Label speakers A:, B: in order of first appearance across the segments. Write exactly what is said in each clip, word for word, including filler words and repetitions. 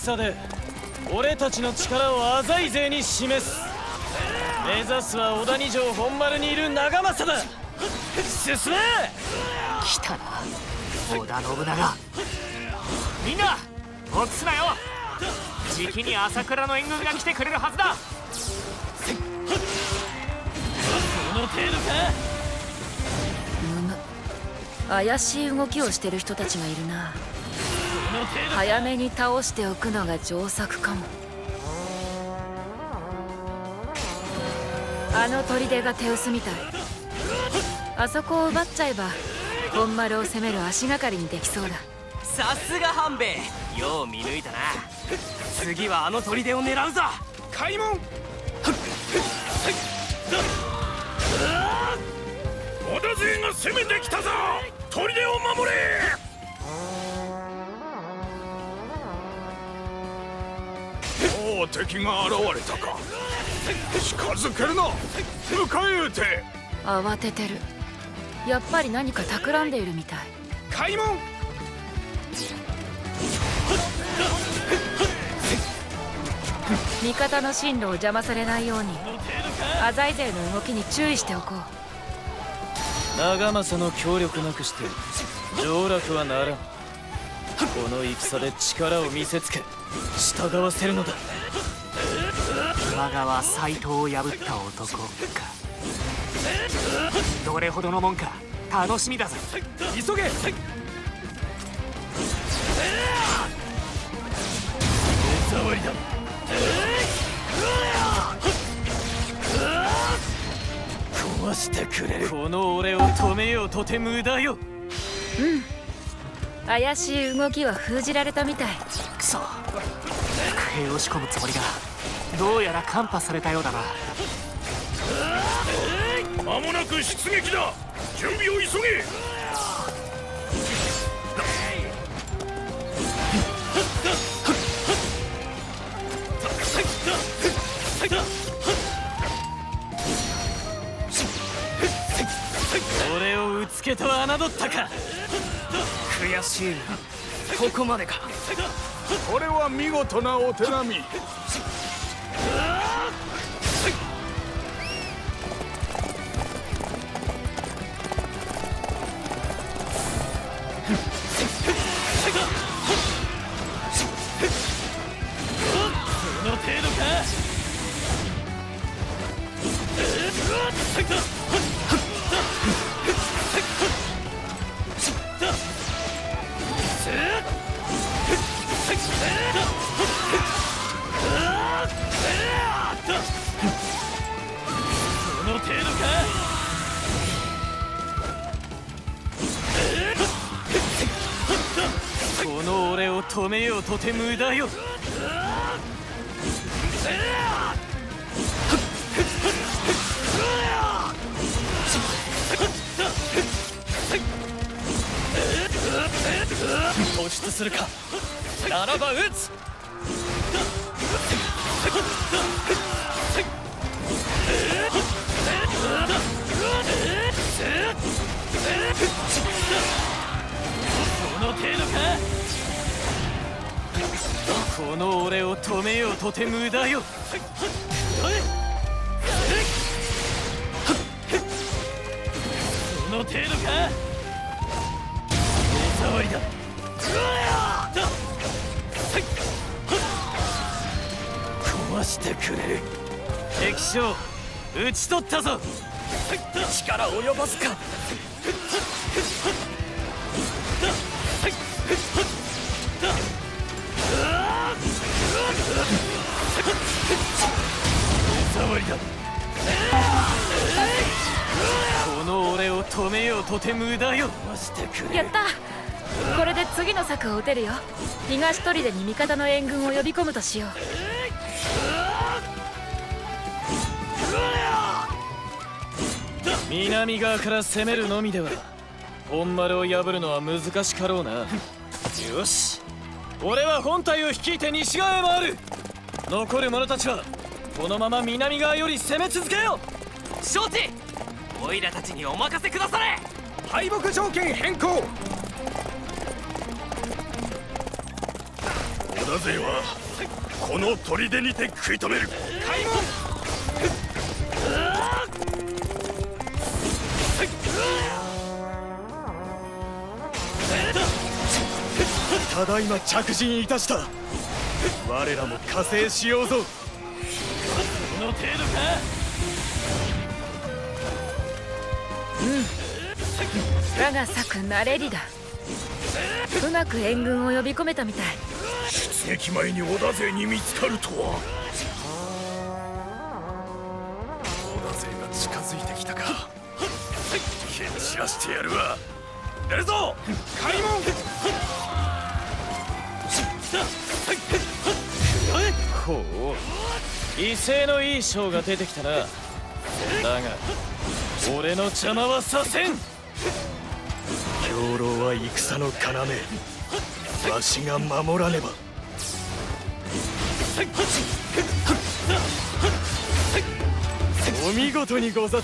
A: 戦で俺たちの力を浅井勢に示す。目指すは小谷城本丸にいる長政だ。進め。
B: 来たな織田信長。みんな落ちすなよ。じきに朝倉の援軍が来てくれるはずだ。
A: この程度か。
C: むむ怪しい動きをしてる人たちがいるな。早めに倒しておくのが上策かも。あの砦が手薄みたい。あそこを奪っちゃえば本丸を攻める足がかりにできそうだ。
B: さすが半兵衛、よう見抜いたな。次はあの砦を狙うぞ。開門。
D: 織田勢が攻めてきたぞ。砦を守れ。もう敵が現れたか。近づけるな。迎え撃て。
C: 慌ててる。やっぱり何か企んでいるみたい。
B: 開門。
C: 味方の進路を邪魔されないように浅井勢の動きに注意しておこう。
A: 長政の協力なくして上洛はならん。この戦で力を見せつけ従わせるのだ。
B: 今川斎藤を破った男か。どれほどのもんか楽しみだぜ。急げ。
A: 手触りだ。壊してくれる。この俺を止めようとて無駄よ。
C: うん怪しい動きは封じられたみたい。
B: くそ、伏兵を仕込むつもりがどうやら看破されたようだな。
D: 間もなく出撃だ。準備を急げ。
A: 俺をうつけと侮ったか。
B: 悔しいな。ここまでか。
D: これは見事なお手並み。
A: この程度か。この程度か。この俺を止めようとて無駄よ。突出するか。ならば撃つ。この程度か。この俺を止めようとて無駄よ。この程度か。手触りだ。壊してくれる。敵将討ち取ったぞ。力及ばずか。手触りだ。この俺を止めようとて無駄よ。
C: やった。これで次の策を打てるよ。東砦に味方の援軍を呼び込むとしよう。
A: 南側から攻めるのみでは本丸を破るのは難しかろうな。よし、俺は本隊を率いて西側へ回る。残る者たちはこのまま南側より攻め続けよう。
B: 承知。オイラたちにお任せくだされ。
D: 敗北条件変更。織田勢はこの砦にて食い止める。
B: 開門。
A: ただいま着陣いたした。我らも加勢しようぞ。この程度か。
C: うん、我が策なれりだ。うまく援軍を呼び込めたみたい。
D: 出撃前に織田勢に見つかるとは。織田勢が近づいてきたか。蹴散らしてやるわ。出るぞ開門。
A: ほう、威勢のいい将が出てきたな。だが俺の邪魔はさせん。兵糧は戦の要、わしが守らねば。お見事にござった。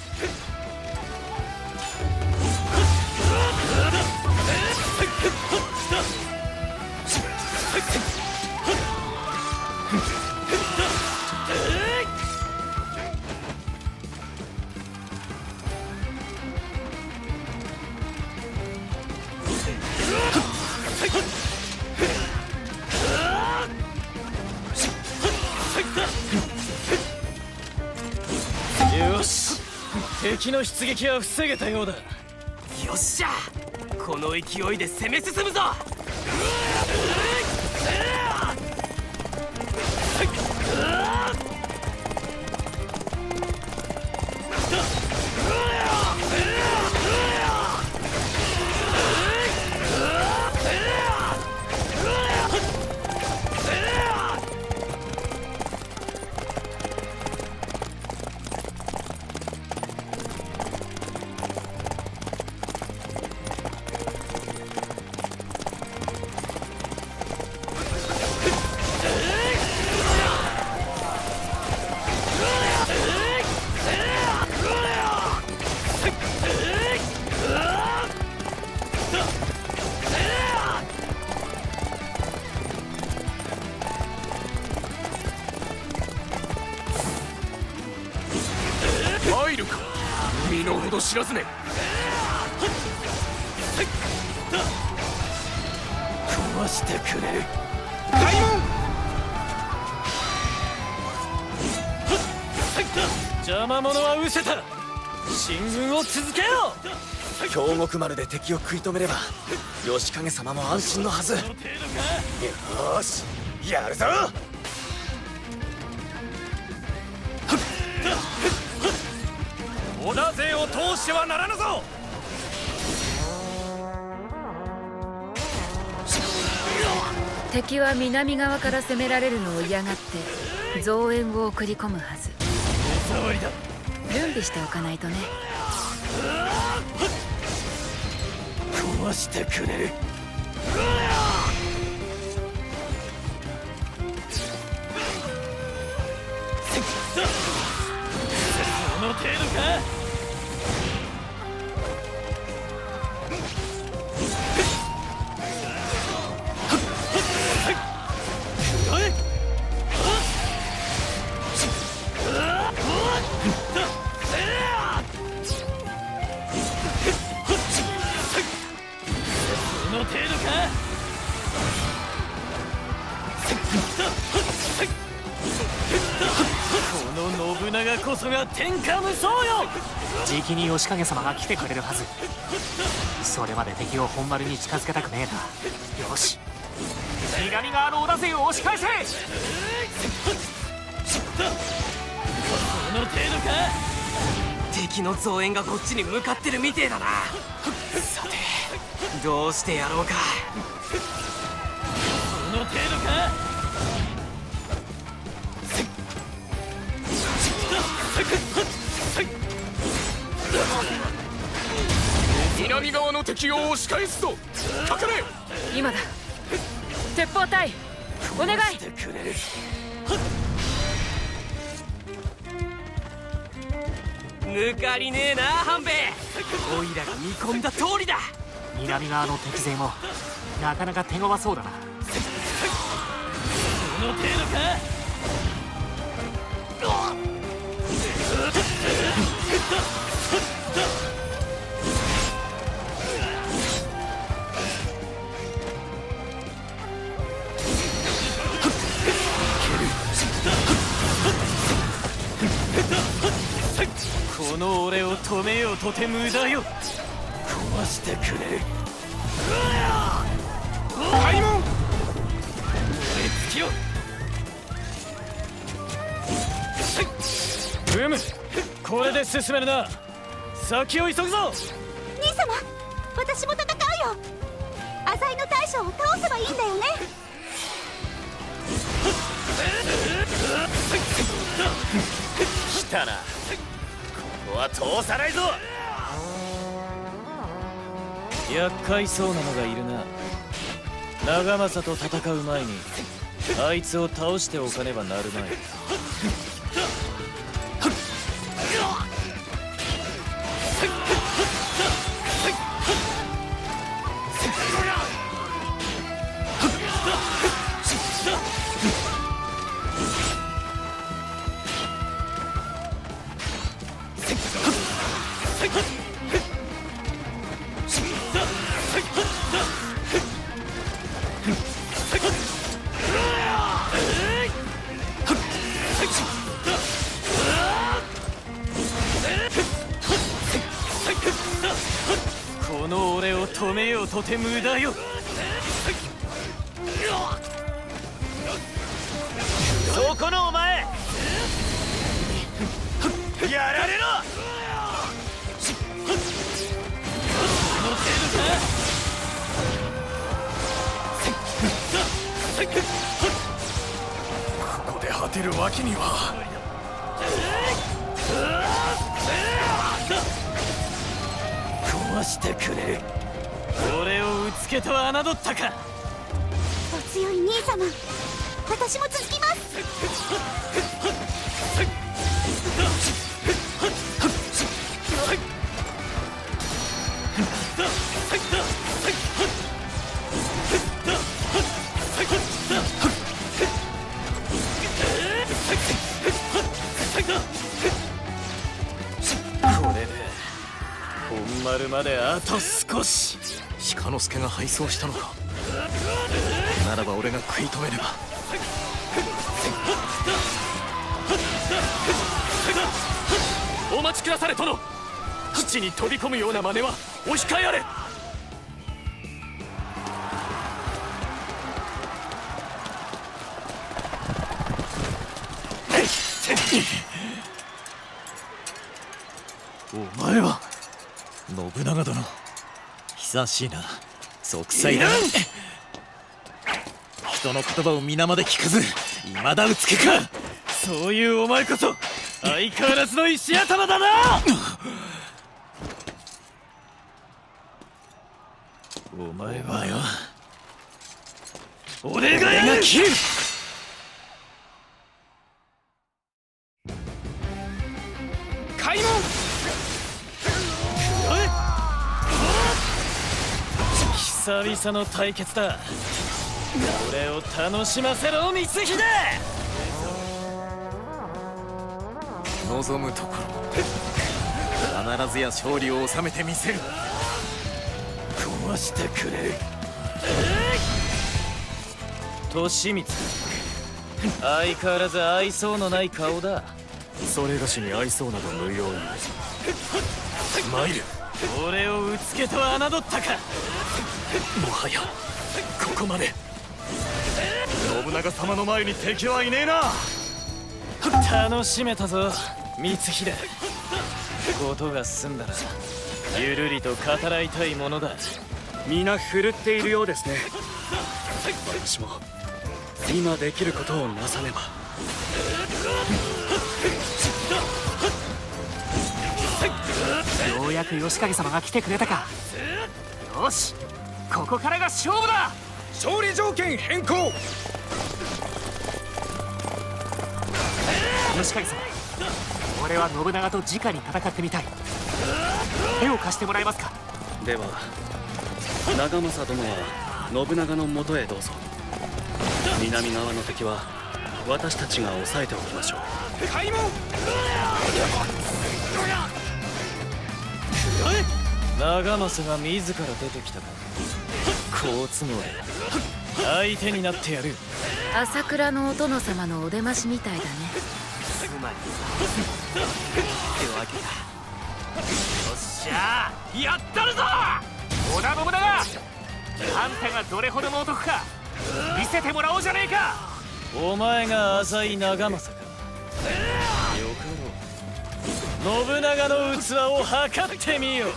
A: よし、敵の出撃は防げたようだ。
B: よっしゃ、この勢いで攻め進むぞ。
D: 参るか身の程知らずね。
A: 壊してくれる。
B: 開門。
A: 邪魔者は失せた。進軍を続けよう。
E: 京極丸で敵を食い止めれば義景様も安心のはず。よーし、やるぞ。
A: 織田勢を通してはならぬぞ。
C: 敵は南側から攻められるのを嫌がって増援を送り込むはず。
A: 手触りだ。
C: 準備しておかないとね。
A: 壊してくれる。この程度か。この信長こそが天下無双よ。
B: じきに義景様が来てくれるはず。それまで敵を本丸に近づけたくねえな。よし、南側の織田勢を押し返せ。
A: この程度か。
B: 敵の増援がこっちに向かってるみてえだな。さてどうしてやろうか。
A: この程度か。
D: 南側の敵を押し返すぞ。かかれ。
C: 今だ。鉄砲隊お願い。
B: 抜かりねえな半兵衛。オイラが見込んだ通りだ。南側の敵勢もなかなか手強そうだな。
A: この俺を止めようとて無駄よ。
E: 壊してくれ。
A: 開門。つきよ。うむ、これで進めるな。先を急ぐぞ。
F: 兄様、私も戦うよ。浅井の大将を倒せばいいんだよね。
E: 来たな。ここは通さないぞ。
A: 厄介そうなのがいるな。長政と戦う前にあいつを倒しておかねばなるまい。この俺を止めようとて無駄よ。
E: そこのお前、やられろ。ここで果てるわけには。
A: 壊してくれ。俺をうつけと侮ったか。
F: お強い兄様、私も続きます。
A: これで本丸まであと少し。
E: 鹿之助が敗走したのか。ならば俺が食い止めれば。
A: お待ちくだされ殿。基地に飛び込むような真似はお控えあれ。お前は信長殿。久しいな。息災だ。人の言葉を皆まで聞かず未だうつけか。そういうお前こそ相変わらずの石頭だな。お前はよ、俺がやる。切る。開門。久々の対決だ。俺を楽しませろ光秀。
E: 望むところ必ずや勝利を収めてみせる。
A: 壊してくれ。利光、相変わらず愛想のない顔だ。
E: それがしに愛想など無用に。参る。
A: 俺をうつけと侮ったか。
E: もはやここまで。信長様の前に敵はいねえな。
A: 楽しめたぞ光秀。ことが済んだらゆるりと語らいたいものだ。
G: 皆振るっているようですね。私も今できることをなさねば。
B: ようやく義景様が来てくれたか。よし、ここからが勝負だ。
G: 勝利条件変更。
B: 義景様、俺は信長と直に戦ってみたい。手を貸してもらえますか。
G: では長政殿は信長のもとへどうぞ。南側の敵は私たちが抑えておきましょう。
A: 開門。長政が自ら出てきたか。好都合で相手になってやる。
C: 朝倉のお殿様のお出ましみたいだね。
B: つまり手を開けた。 っしゃー、やったるぞ織田信長。あんたがどれほどの男か見せてもらおうじゃねえか。
A: お前が浅井長政か。よかろう、信長の器を測ってみよ。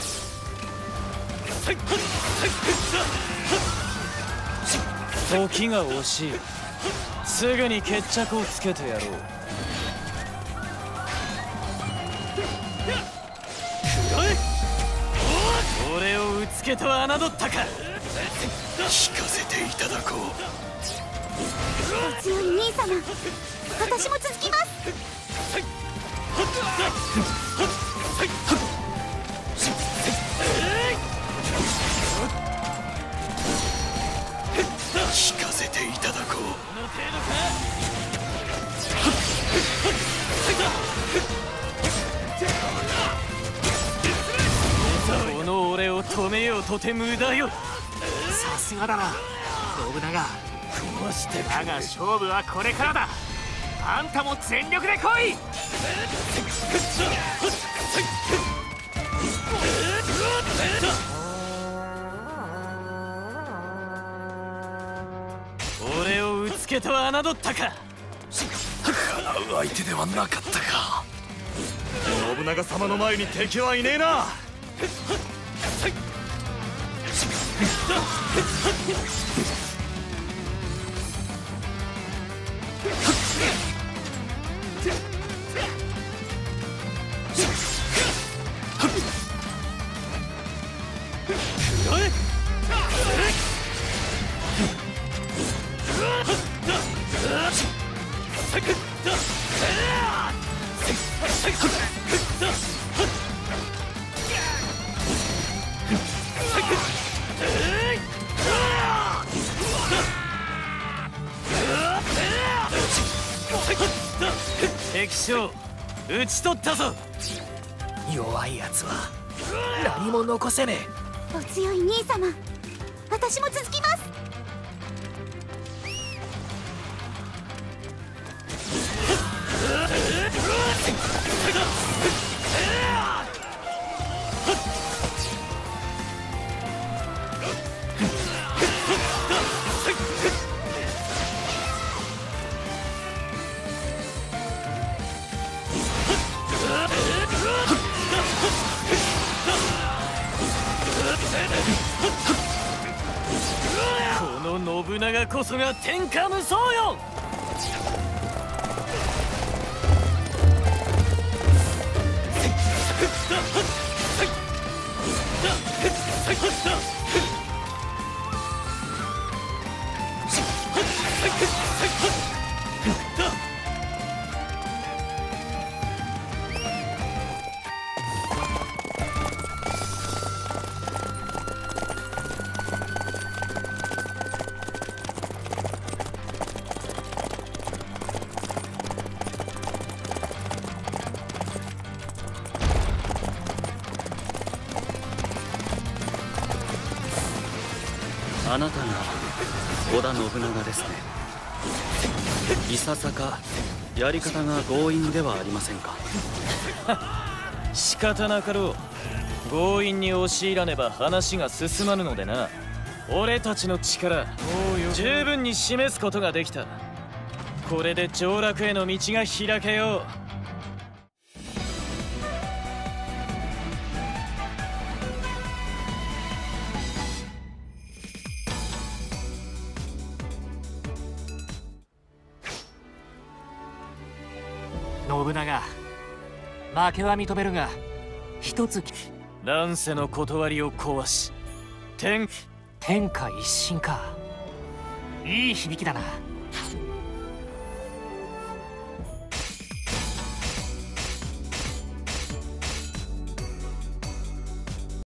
A: 時が惜しい。すぐに決着をつけてやろう。俺をうつけと侮ったか。
D: 聞かせていただこう。
F: お強い兄様、私も続きます。
D: 聞かせていただこう。
A: この俺を止めようとて無駄よ。
B: さすがだな信長。
A: 壊して
B: だが勝負はこれからだ。あんたも全力で来い。
A: 俺をうつけと侮ったか。
D: かなう相手ではなかったか。
E: 信長様の前に敵はいねえな。
A: 敵将討ち取ったぞ。
E: 弱いやつは何も残せね
F: お強い兄様、私も続きます。
A: この信長こそが天下無双よ。
G: あなたが織田信長ですね。いささかやり方が強引ではありませんか。
A: 仕方なかろう。強引に押し入らねば話が進まぬのでな。俺たちの力十分に示すことができた。これで上洛への道が開けよう。
B: 信長、負けは認めるが一つ。
A: 乱世の断りを壊し天
B: 天下一新か。いい響きだな。